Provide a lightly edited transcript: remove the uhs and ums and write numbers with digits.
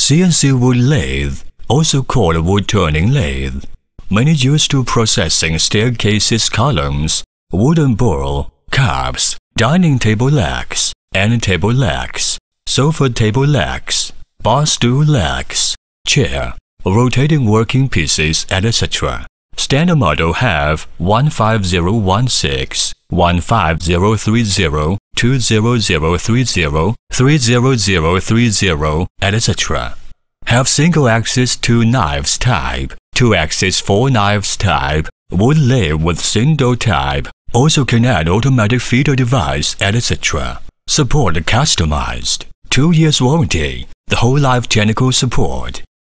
CNC wood lathe, also called wood turning lathe, mainly used to processing staircases columns, wooden bowl, cups, dining table legs, end table legs, sofa table legs, bar stool legs, chair, rotating working pieces, etc. Standard model have 15016, 15030, 20030, 30030, etc. Have single-axis 2 knives type, 2-axis 4 knives type, wood lathe with single type, also can add automatic feeder device, etc. Support customized, 2 years warranty, the whole life technical support.